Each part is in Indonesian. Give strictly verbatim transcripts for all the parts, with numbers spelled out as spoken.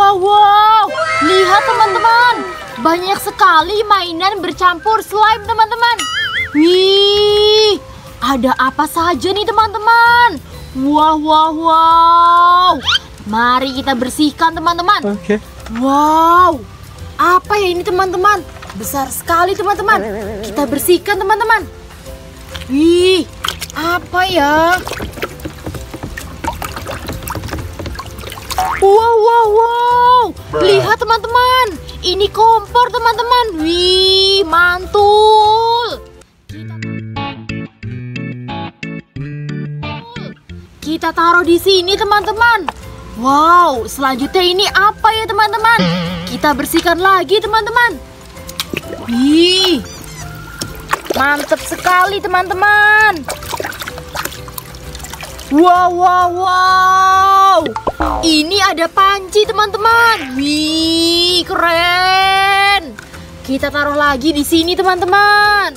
Wow, wow. Lihat teman-teman, banyak sekali mainan bercampur slime teman-teman. Wih, ada apa saja nih teman-teman? Wow, wow, wow. Mari kita bersihkan teman-teman. Oke. Wow, apa ya ini teman-teman? Besar sekali teman-teman. Kita bersihkan teman-teman. Wih, apa ya? Wow, wow, wow. Lihat teman-teman, ini kompor teman-teman. Wih, mantul. Kita taruh di sini teman-teman. Wow, selanjutnya ini apa ya teman-teman? Kita bersihkan lagi teman-teman. Wih, mantap sekali teman-teman. Wow, wow, wow. Ini ada panci teman-teman. Wih, keren. Kita taruh lagi di sini teman-teman.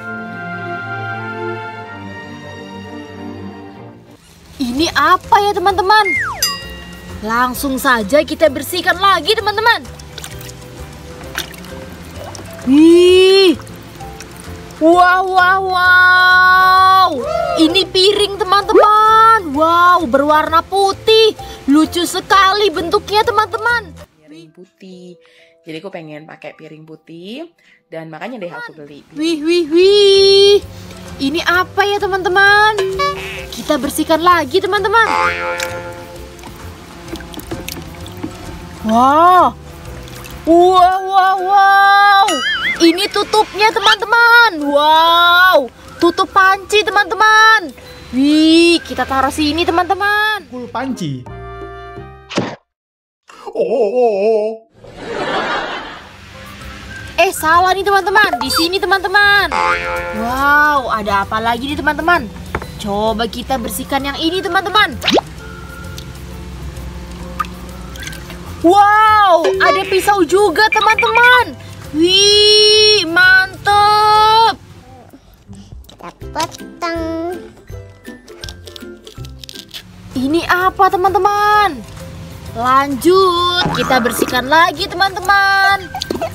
Ini apa ya teman-teman? Langsung saja kita bersihkan lagi teman-teman. Wih. Wow, wow, wow. Ini piring teman-teman. Wow, berwarna putih. Lucu sekali bentuknya teman-teman. Piring putih. Jadi aku pengen pakai piring putih dan makanya deh aku beli. Wih, wih, wih. Ini apa ya teman-teman? Kita bersihkan lagi teman-teman. Wow. Wow, wow, wow. Ini tutupnya teman-teman. Wow. Tutup panci teman-teman. Wih, kita taruh sini teman-teman. Pukul panci. Oh. Eh, salah nih teman-teman. Di sini teman-teman. Wow, ada apa lagi nih teman-teman? Coba kita bersihkan yang ini teman-teman. Wow, ada pisau juga teman-teman. Wih, mantep. Kita potong. Ini apa teman-teman? Lanjut, kita bersihkan lagi teman-teman.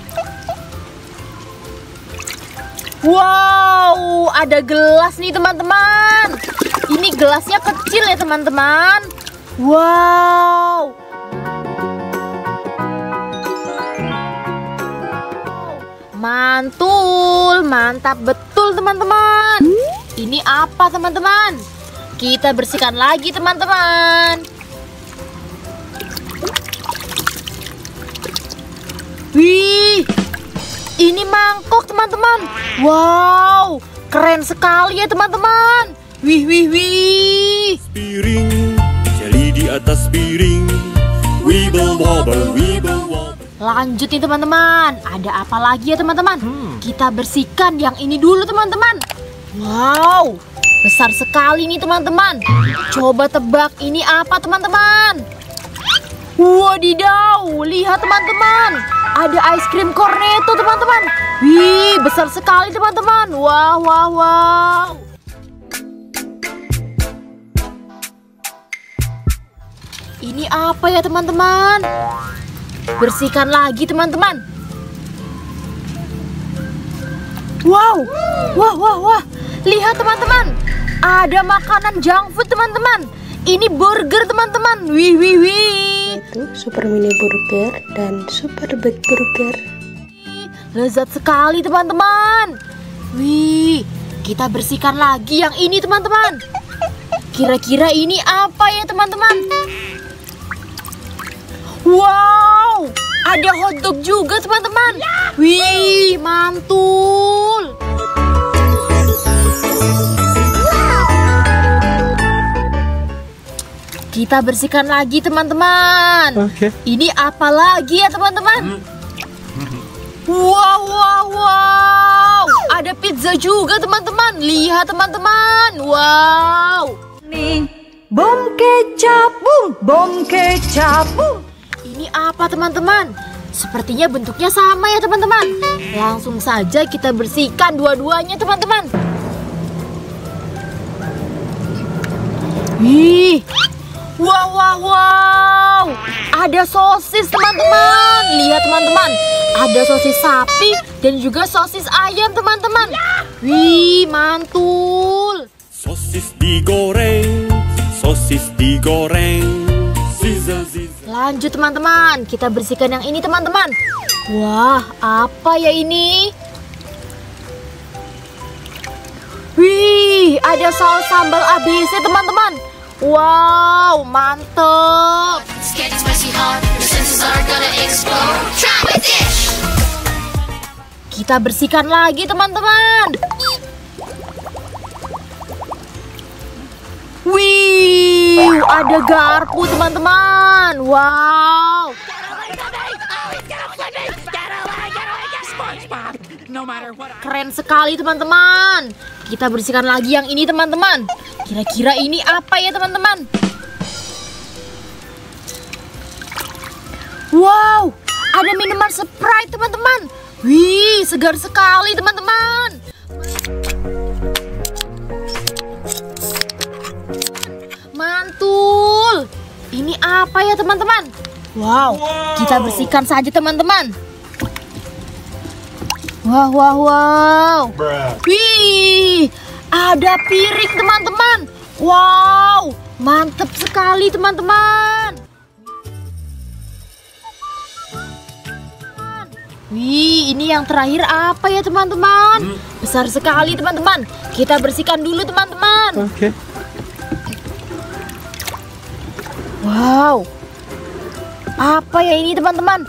Wow, ada gelas nih teman-teman. Ini gelasnya kecil ya teman-teman. Wow. Mantul, mantap betul teman-teman. Ini apa teman-teman? Kita bersihkan lagi teman-teman. Wih, ini mangkok teman-teman. Wow, keren sekali ya teman-teman. Wih, wih, wih. Piring, jeli di atas piring. Wibble wobble, wibble wobble. Lanjut nih teman-teman. Ada apa lagi ya teman-teman? Hmm. Kita bersihkan yang ini dulu teman-teman. Wow, besar sekali nih teman-teman. Coba tebak ini apa teman-teman? Wadidaw, lihat teman-teman. Ada ice cream cornetto teman-teman. Wih, besar sekali teman-teman. Wow, wow, wow. Ini apa ya teman-teman? Bersihkan lagi teman-teman. Wow, wah, wah, wah. Lihat teman-teman. Ada makanan junk food teman-teman. Ini burger teman-teman. Wih, wih, wih. Itu super mini burger dan super big burger. Lezat sekali teman-teman. Wih, kita bersihkan lagi yang ini teman-teman. Kira-kira ini apa ya teman-teman? Wow, ada hotdog juga teman-teman. Wih, mantul. Kita bersihkan lagi teman-teman. Oke. Ini apa lagi ya teman-teman? Wow, wow, wow. Ada pizza juga teman-teman. Lihat teman-teman. Wow. Nih, bom kecap, bum, bom kecap, bum. Ini apa teman-teman? Sepertinya bentuknya sama ya teman-teman. Langsung saja kita bersihkan dua-duanya teman-teman. Wih, Wow, wow, wow. Ada sosis teman-teman. Lihat teman-teman. Ada sosis sapi dan juga sosis ayam teman-teman. Wih, mantul. Sosis digoreng, sosis digoreng. Ziza, ziza. Lanjut teman-teman. Kita bersihkan yang ini teman-teman. Wah, apa ya ini? Wih, ada saus sambal A B C teman-teman. Wow, mantep. Kita bersihkan lagi teman-teman. Wih, ada garpu teman-teman. Wow. Keren sekali teman-teman. Kita bersihkan lagi yang ini teman-teman. Kira-kira ini apa ya teman-teman? Wow, ada minuman Sprite teman-teman. Wih, segar sekali teman-teman. Mantul. Ini apa ya teman-teman? Wow, kita bersihkan saja teman-teman. Wow, wow, wow. Wih, ada piring teman-teman. Wow, mantep sekali teman-teman. Wih, ini yang terakhir apa ya teman-teman? Besar sekali teman-teman. Kita bersihkan dulu teman-teman. Oke. Wow, apa ya ini teman-teman?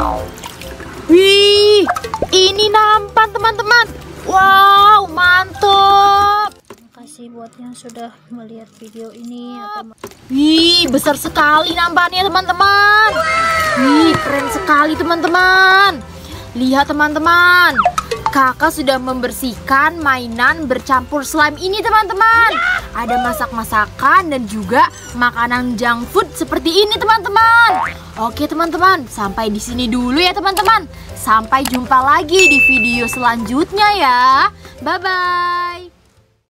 Wih, ini nampan teman-teman. Wow, mantap. Terima kasih buat yang sudah melihat video ini atau Wih, besar sekali nampannya teman-teman. Wih, keren sekali teman-teman. Lihat teman-teman, kakak sudah membersihkan mainan bercampur slime ini teman-teman. Ada masak-masakan dan juga makanan junk food seperti ini teman-teman. Oke teman-teman, sampai di sini dulu ya teman-teman. Sampai jumpa lagi di video selanjutnya ya. Bye-bye.